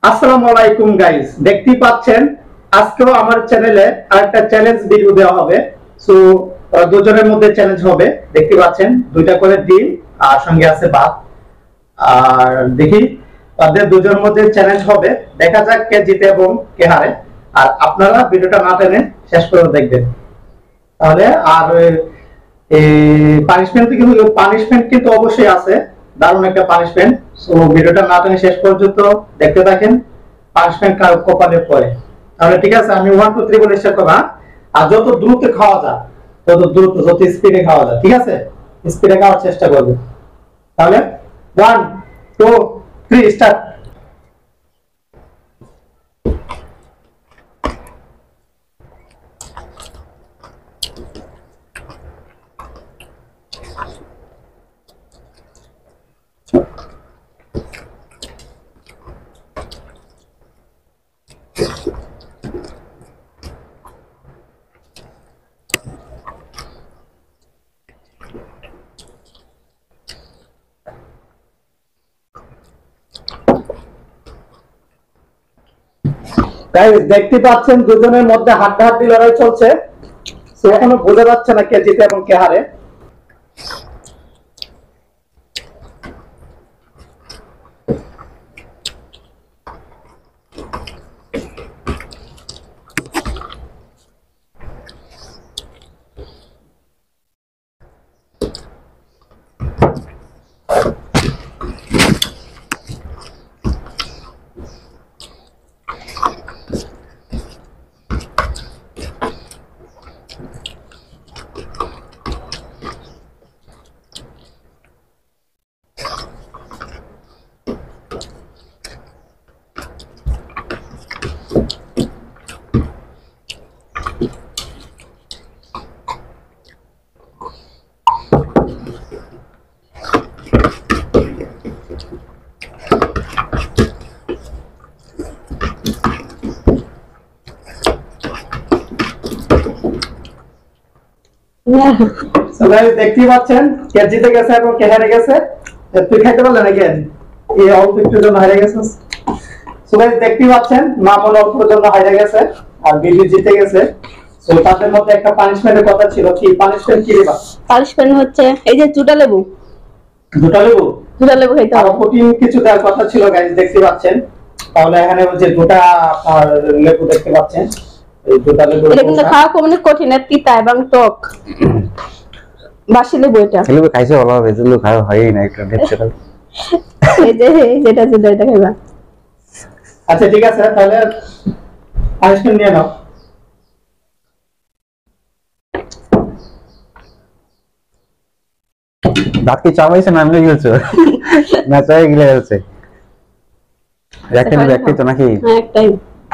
আসসালামু আলাইকুম গাইস, দেখতেই পাচ্ছেন আজকেও আমার চ্যানেলে আরেকটা চ্যালেঞ্জ ভিডিও দেওয়া হবে। সো দুজনের মধ্যে চ্যালেঞ্জ হবে, দেখতে পাচ্ছেন দুইটা করে ডিম আর সঙ্গে আছে ভাত। আর দেখি তাদের দুজনের মধ্যে চ্যালেঞ্জ হবে, দেখা যাক কে জিতে এবং কে হারে। আর আপনারা ভিডিওটা না টেনে শেষ পর্যন্ত দেখবেন তাহলে। আর এই পানিশমেন্ট কিন্তু অবশ্যই আছে, দারুণ একটা পানিশমেন্ট। সো ভিডিওটা না টেনে শেষ পর্যন্ত দেখতে থাকেন, পানিশমেন্ট কার কপালে পড়ে। তাহলে ঠিক আছে, আমি 1 2 3 বলে স্টার্ট করব। আর যত দ্রুত খাওয়া যায় তত দ্রুত, যত স্পিডে খাওয়া যায়, ঠিক আছে? স্পিডে খাওয়ার চেষ্টা করব। তাহলে 1 2 3 স্টার্ট। গাইস দেখতে পাচ্ছেন দুজনের মধ্যে হাড্ডাহাড্ডি লড়াই চলছে। সো এখনো বোঝা যাচ্ছে না কে জিতে এবং কে হারে। দেখতেই পাচ্ছেন কে জিতে গেছে এবং কে হেরে গেছে। তুই খাইতে পারলে না কেন? এই অল্প একটুর জন্য হেরে গেছিস। দেখতেই পাচ্ছেন মামুন অল্পের জন্য হেরে গেছে আর বিজু জিতে গেছে। সো তাদের মধ্যে একটা পানিশমেন্টের কথা ছিল। কি পানিশমেন্ট? কি রে? পানিশমেন্ট হচ্ছে এই যে দুটা লেবু খাইতে হবে। প্রোটিন কিছু দেওয়ার কথা ছিল গাইস, দেখতে পাচ্ছেন। তাহলে এখানে হচ্ছে দুটা আর লেবু দেখতে পাচ্ছেন। এই দুটা লেবু এটা কিন্তু খাওয়া খুব কঠিন, তিতা এবং টক। বাসি লেবু, এটা লেবু খাইছে ভালো হবে, লেবু খাওয়া হয়ই না একটা দেখতে। এই যে যেটা যেটা এটা খাইবা। আচ্ছা ঠিক আছে, তাহলে পানিশমেন্ট নিয়ে নাও। দাঁত কি চাবাইছে না এমনি গেছে? না চাই গিলে গেছে। একটাই ব্যক্তি তো নাকি? হ্যাঁ একটাই।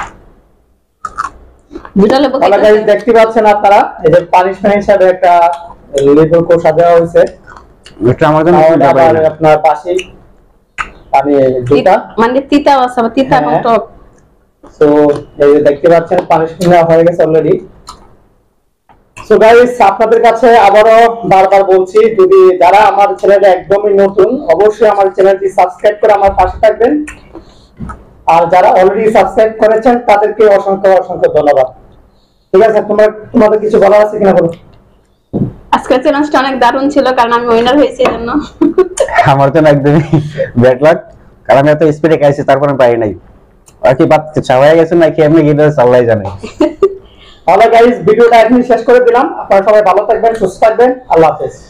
দুটা লেবু খাইতে। গাইস দেখতে পাচ্ছেন আপনারা, এই যে পানিশমেন্ট হিসেবে একটা লেবু কোষা দেওয়া হয়েছে। এটা আমার জন্য আপনার পাশে পানি দুটা মানে তিতা আছে, তিতা এবং টক। সো এই যে দেখতে পাচ্ছেন পানিশমেন্ট হয়ে গেছে অলরেডি। সো গাইস আপনাদের কাছে আবারো বারবার বলছি, যদি যারা আমার চ্যানেলে একদমই নতুন অবশ্যই আমার চ্যানেলটি সাবস্ক্রাইব করে আমার পাশে থাকবেন। আর যারা অলরেডি সাবস্ক্রাইব করেছেন তাদেরকে অসংখ্য অসংখ্য ধন্যবাদ। ঠিক আছে, তোমাদের কিছু বলার আছে কিনা বলো? আজকের চ্যালেঞ্জটা অনেক দারুণ ছিল, কারণ আমি উইনার হয়েছি এজন্য। আমার জন্য একদমই ব্যাড লাক, কারণ আমি এত স্পিডে খাইছি তারপরে পাই নাই। আর কি বাত চাওয়া গেছে নাকি এমনি গিয়ে আল্লাহই জানে। তাহলে গাইস ভিডিওটা এখানেই শেষ করে দিলাম। আপনারা সবাই ভালো থাকবেন, সুস্থ থাকবেন। আল্লাহ হাফেজ।